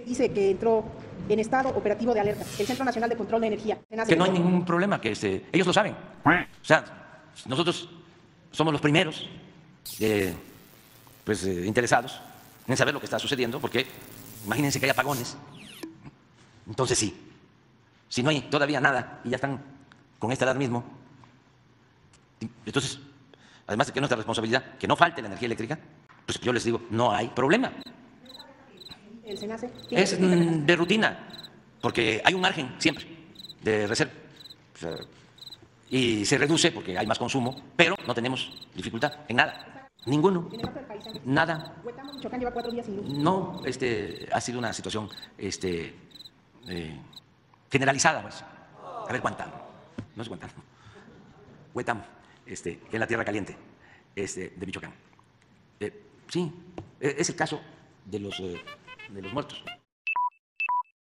Dice que entró en estado operativo de alerta el Centro Nacional de Control de Energía. Que no hay ningún problema, que ellos lo saben. O sea, nosotros somos los primeros interesados en saber lo que está sucediendo, porque imagínense que hay apagones. Entonces sí, si no hay todavía nada y ya están con esta edad mismo, entonces, además de que es nuestra responsabilidad que no falte la energía eléctrica, pues yo les digo, no hay problema. El SENACE Es de rutina, porque hay un margen siempre de reserva. O sea, y se reduce porque hay más consumo, pero no tenemos dificultad en nada. Ninguno. Nada. Huetamo, Michoacán lleva 4 días sin luz. No, ha sido una situación generalizada, pues. A ver, Guantánamo. No es Guantánamo. Huetamo, que es la tierra caliente de Michoacán. Sí, es el caso de los muertos.